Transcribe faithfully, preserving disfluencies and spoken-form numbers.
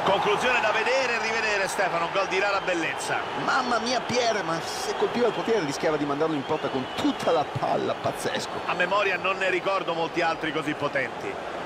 Conclusione da vedere e rivedere, Stefano, un gol di rara bellezza. Mamma mia Pierre, ma se colpiva il portiere rischiava di mandarlo in porta con tutta la palla, pazzesco. A memoria non ne ricordo molti altri così potenti.